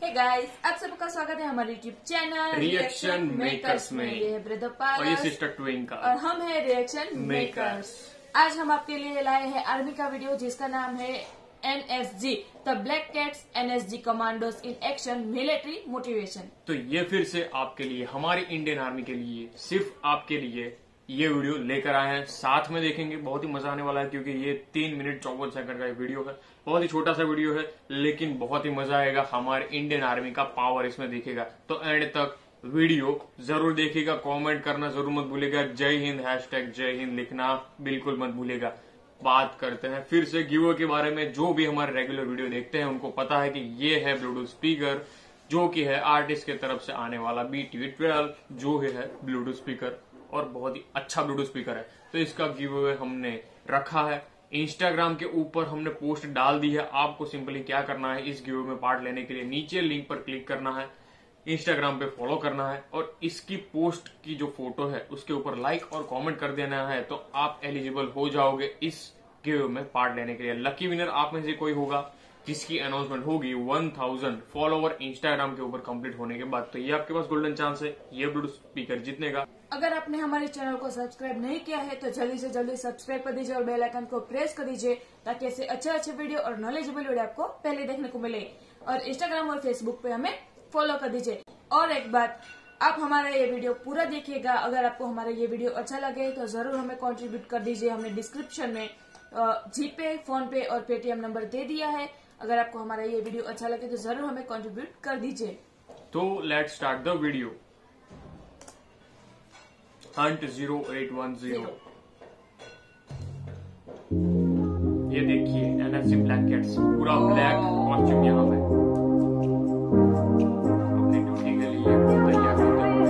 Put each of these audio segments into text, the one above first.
Hey guys, आप सबका स्वागत है हमारे यूट्यूब चैनल रिएक्शन मेकर्स में। ये है ब्रदर और ये पारस सिस्टर ट्विंकल और हम है रिएक्शन मेकर्स। आज हम आपके लिए लाए हैं आर्मी का वीडियो जिसका नाम है NSG the black cats NSG commandos in action military motivation. तो ये फिर से आपके लिए, हमारी इंडियन आर्मी के लिए, सिर्फ आपके लिए ये वीडियो लेकर आए हैं। साथ में देखेंगे, बहुत ही मजा आने वाला है क्योंकि ये 3 मिनट 54 सेकंड का एक वीडियो है। बहुत ही छोटा सा वीडियो है लेकिन बहुत ही मजा आएगा। हमारे इंडियन आर्मी का पावर इसमें दिखेगा, तो एंड तक वीडियो जरूर देखिएगा। कमेंट करना जरूर मत भूलिएगा। जय हिंद # जय हिंद लिखना बिल्कुल मत भूलिएगा। बात करते हैं फिर से गिवअवे के बारे में। जो भी हमारे रेगुलर वीडियो देखते हैं उनको पता है कि ये है ब्लूटूथ स्पीकर, जो कि है आर्टिस्ट की तरफ से आने वाला BT12, जो है ब्लूटूथ स्पीकर और बहुत ही अच्छा ब्लूटूथ स्पीकर है। तो इसका गिवअवे हमने रखा है, इंस्टाग्राम के ऊपर हमने पोस्ट डाल दी है। आपको सिंपली क्या करना है, इस गिवअवे में पार्ट लेने के लिए नीचे लिंक पर क्लिक करना है, इंस्टाग्राम पे फॉलो करना है और इसकी पोस्ट की जो फोटो है उसके ऊपर लाइक और कमेंट कर देना है, तो आप एलिजिबल हो जाओगे इस गिवअवे में पार्ट लेने के लिए। लकी विनर आप में से कोई होगा जिसकी अनाउंसमेंट होगी 1000 फॉलोवर इंस्टाग्राम के ऊपर कंप्लीट होने के बाद। तो ये आपके पास गोल्डन चांस है ये ब्लूटूथ स्पीकर जीतने का। अगर आपने हमारे चैनल को सब्सक्राइब नहीं किया है तो जल्दी से जल्दी सब्सक्राइब कर दीजिए और बेल आइकन को प्रेस कर दीजिए ताकि ऐसे अच्छे वीडियो और नॉलेजेबल वीडियो आपको पहले देखने को मिले। और इंस्टाग्राम और फेसबुक पे हमें फॉलो कर दीजिए। और एक बात, आप हमारा ये वीडियो पूरा देखिएगा। अगर आपको हमारा ये वीडियो अच्छा लगे तो जरूर हमें कंट्रीब्यूट कर दीजिए। हमने डिस्क्रिप्शन में जीपे, फोन पे और पेटीएम नंबर दे दिया है। अगर आपको हमारा ये वीडियो अच्छा लगे तो जरूर हमें कंट्रीब्यूट कर दीजिए। तो let's start the video. Hunt 0810। ये देखिए NSG ब्लैक कैट्स, पूरा ब्लैक कॉस्ट्यूम यहाँ पे अपनी ड्यूटी के लिए तैयार होते हैं।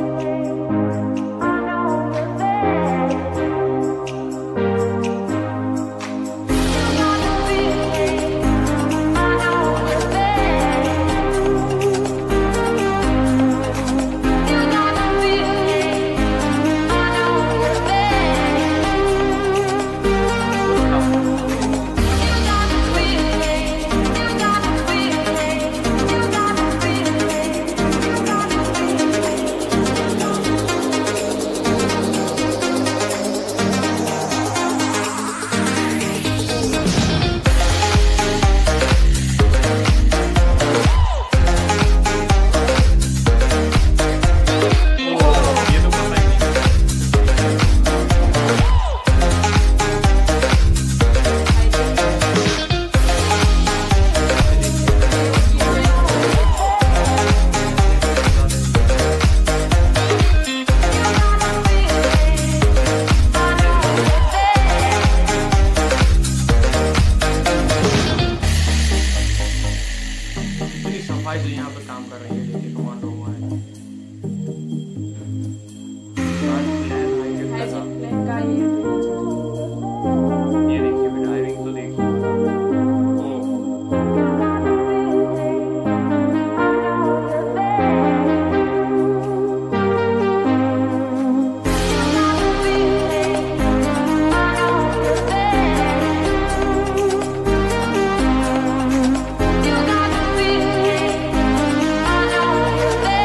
सफाई से यहाँ पे काम कर रही है, देखिए कमांडो हुआ है। ये देखिए ड्राइविंग तो देखिए। You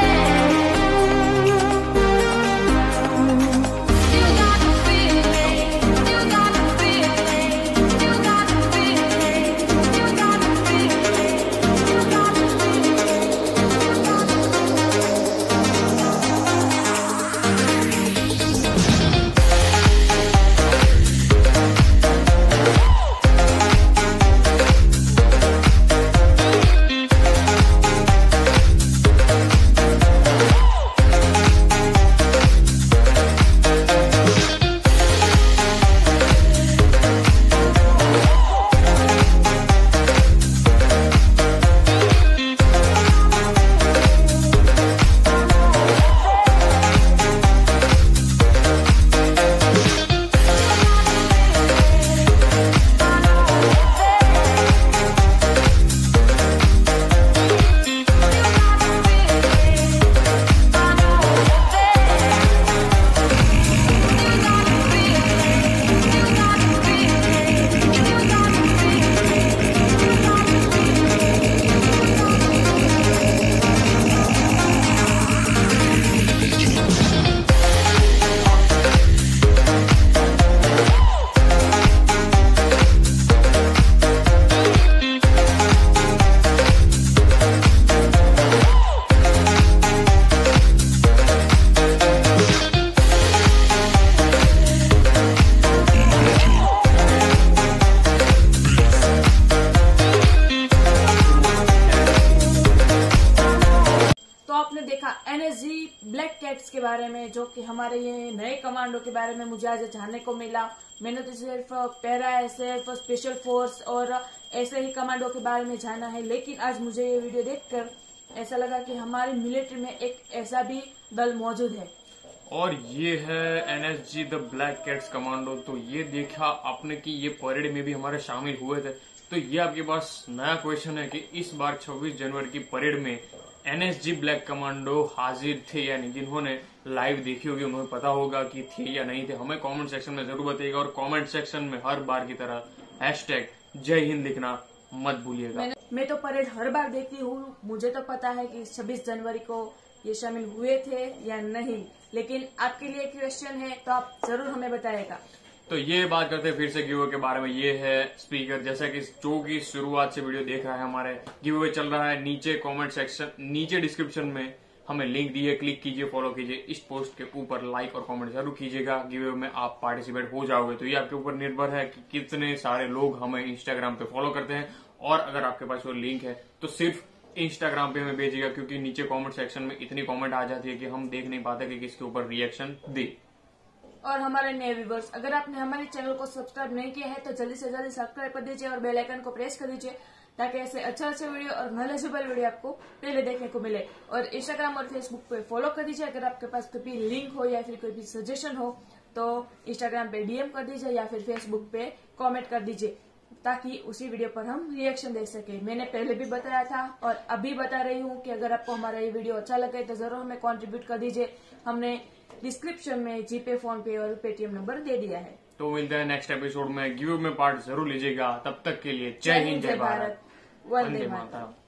एनएसजी ब्लैक कैट्स के बारे में, जो कि हमारे ये नए कमांडो के बारे में मुझे आज जानने को मिला। मैंने तो सिर्फ पैरा एसएफ, स्पेशल फोर्स और ऐसे ही कमांडो के बारे में जाना है, लेकिन आज मुझे ये वीडियो देखकर ऐसा लगा कि हमारे मिलिट्री में एक ऐसा भी दल मौजूद है। और ये है NSG the black cats commando. तो ये देखा आपने कि ये परेड में भी हमारे शामिल हुए थे। तो ये आपके पास नया क्वेश्चन है कि इस बार 26 जनवरी की परेड में एनएसजी ब्लैक कमांडो हाजिर थे या नहीं। जिन्होंने लाइव देखी होगी उन्हें पता होगा कि थे या नहीं थे। हमें कमेंट सेक्शन में जरूर बताइएगा और कमेंट सेक्शन में हर बार की तरह #जय हिंद लिखना मत भूलिएगा। मैं तो परेड हर बार देखती हूँ, मुझे तो पता है कि 26 जनवरी को ये शामिल हुए थे या नहीं, लेकिन आपके लिए क्वेश्चन है तो आप जरूर हमें बताइएगा। तो ये बात करते हैं फिर से गिव अवे के बारे में। ये है स्पीकर, जैसा कि जो की शुरुआत से वीडियो देख रहा है हमारे गिव अवे चल रहा है। नीचे कमेंट सेक्शन, नीचे डिस्क्रिप्शन में हमें लिंक दी है, क्लिक कीजिए, फॉलो कीजिए। इस पोस्ट के ऊपर लाइक और कमेंट जरूर कीजिएगा। गिव अवे में आप पार्टिसिपेट हो जाओगे। तो ये आपके ऊपर निर्भर है कि कितने सारे लोग हमें इंस्टाग्राम पे फॉलो करते हैं, और अगर आपके पास वो लिंक है तो सिर्फ इंस्टाग्राम पे हमें भेजिएगा, क्योंकि नीचे कमेंट सेक्शन में इतनी कमेंट आ जाती है कि हम देख नहीं पाते कि किसके ऊपर रिएक्शन दे। और हमारे नए व्यूवर्स, अगर आपने हमारे चैनल को सब्सक्राइब नहीं किया है तो जल्दी से जल्दी सब्सक्राइब कर दीजिए और बेल आइकन को प्रेस कर दीजिए, ताकि ऐसे अच्छे वीडियो और नॉलेजेबल वीडियो आपको पहले देखने को मिले। और इंस्टाग्राम और फेसबुक पे फॉलो कर दीजिए। अगर आपके पास कोई भी लिंक हो या फिर कोई भी सजेशन हो तो इंस्टाग्राम पे डीएम कर दीजिए या फिर फेसबुक पे कमेंट कर दीजिए, ताकि उसी वीडियो पर हम रिएक्शन दे सके। मैंने पहले भी बताया था और अभी बता रही हूँ कि अगर आपको हमारा ये वीडियो अच्छा लगे तो जरूर हमें कंट्रीब्यूट कर दीजिए। हमने डिस्क्रिप्शन में जीपे, फोन पे और पेटीएम नंबर दे दिया है। तो मिलते हैं नेक्स्ट एपिसोड में। गिव में पार्ट जरूर लीजिएगा। तब तक के लिए जय हिंद, जय भारत, वंदे मातरम।